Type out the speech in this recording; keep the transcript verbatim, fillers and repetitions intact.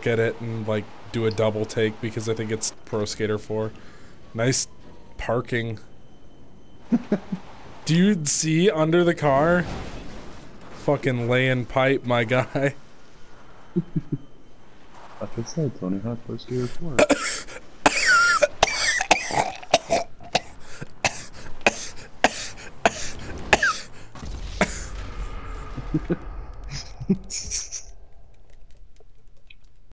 at it and like do a double take because I think it's Pro Skater four. Nice parking. Do you see under the car? Fucking laying pipe, my guy. Like I said, Tony Hawk Pro Skater four.